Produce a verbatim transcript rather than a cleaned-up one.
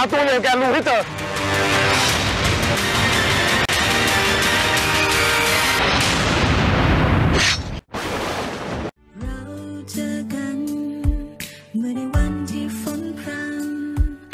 ตัวอย่างแกรู้ให้เจอ